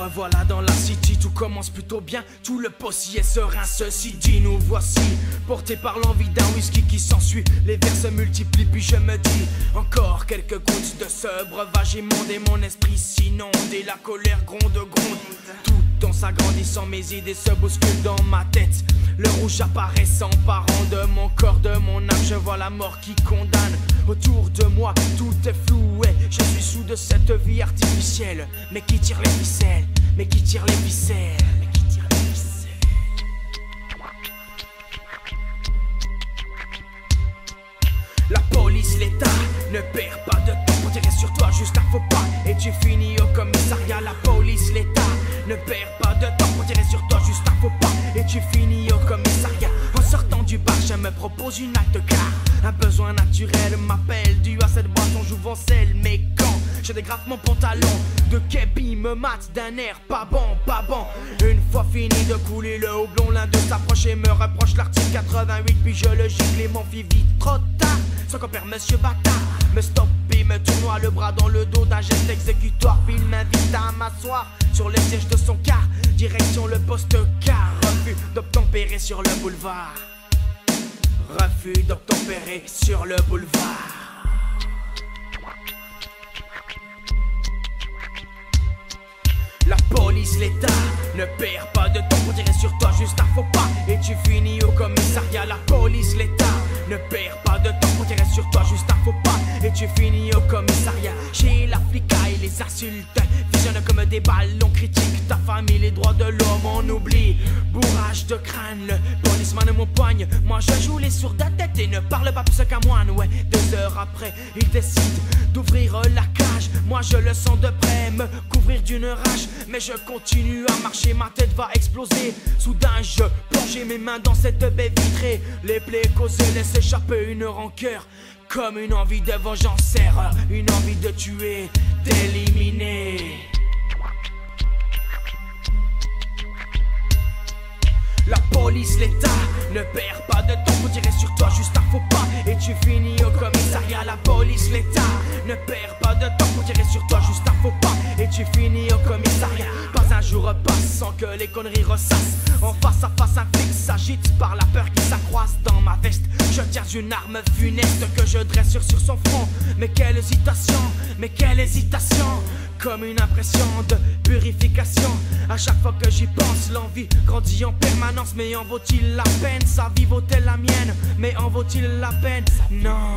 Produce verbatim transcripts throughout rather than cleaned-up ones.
revoilà dans la city, tout commence plutôt bien, tout le possier est serein. Ceci dit, nous voici, portés par l'envie d'un whisky qui s'ensuit. Les vers se multiplient, puis je me dis encore quelques gouttes de ce breuvage immonde et mon esprit s'inonde et la colère gronde, gronde. Tout en s'agrandissant, mes idées se bousculent dans ma tête. Le rouge apparaît s'emparant de mon corps, de mon âme. Je vois la mort qui condamne. Autour de moi, tout est floué. Je suis sous de cette vie artificielle. Mais qui tire les ficelles? Mais qui tire les ficelles? Mais qui tire les ficelles? La police, l'État ne perd pas de temps pour tirer sur toi juste un faux pas et tu finis au commissariat. La police, l'État ne perd pas de temps pour tirer sur toi juste un faux pas et tu finis au commissariat. En sortant du bar, je me propose une halte car un besoin naturel m'appelle. Dû à cette boisson jouvencelle, mais quand je dégrafe mon pantalon de képi me mate d'un air pas bon, pas bon. Une fois fini de couler le houblon, l'un d'eux s'approche et me reproche l'article quatre-vingt-huit. Puis je le gicle et m'en fit vite trop tard. Sans compère monsieur bâtard me stoppe et me tournoie le bras dans le dos d'un geste exécutoire. Puis il m'invite à m'asseoir sur le siège de son car. Direction le poste car. Refus d'obtempérer sur le boulevard. Refus d'obtempérer sur le boulevard. La police, l'État ne perd pas de temps pour tirer sur toi juste un faux pas et tu finis au commissariat. La police, l'État ne perd pas de temps pour tirer sur toi juste un faux pas et tu finis au commissariat. Chez la flicaille, les insultes visionnent comme des balles. On critique ta famille, les droits de l'homme, on oublie. Bourrage de crâne, le policeman mon poigne. Moi je joue les sourds à tête et ne parle pas plus qu'un moine. Ouais, deux heures après, il décide d'ouvrir la cage. Moi je le sens de près me couvrir d'une rage. Mais je continue à marcher, ma tête va exploser. Soudain je plongeais mes mains dans cette baie vitrée. Les plaies causées laissent échapper une rancœur. Comme une envie de vengeance, erreur, une envie de tuer, d'éliminer. La police, l'État ne perd pas de temps pour tirer sur toi juste un faux pas et tu finis au commissariat. La police, l'État ne perd pas de temps pour tirer sur toi juste un faux pas et tu finis au commissariat. Pas un jour passe sans que les conneries ressassent. En face à face, un flic s'agite par la peur qui s'accroisse dans ma veste. Je tiens une arme funeste que je dresse sur, sur son front. Mais quelle hésitation, mais quelle hésitation. Comme une impression de purification. À chaque fois que j'y pense, l'envie grandit en permanence. Mais en vaut-il la peine? Sa vie vaut-elle la mienne? Mais en vaut-il la peine? Non.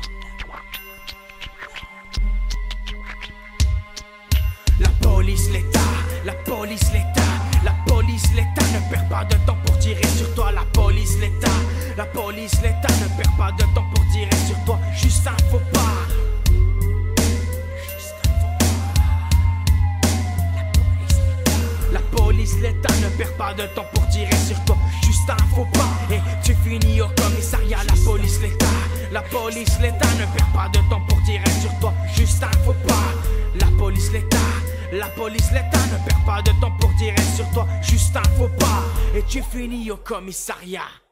La police, l'État, la police, l'État, la police, l'État ne perd pas de temps pour tirer sur toi. La police, l'État, la police, l'État ne perd pas de temps pour tirer sur toi. Juste un faux pas. La police, l'État ne perd pas de temps pour tirer sur toi. Juste un faux pas et tu finis au commissariat. La police, l'État, la police, l'État ne perd pas de temps pour tirer sur toi. Juste un faux pas. La police, l'État, la police, l'État ne perd pas de temps pour tirer sur toi. Juste un faux pas et tu finis au commissariat.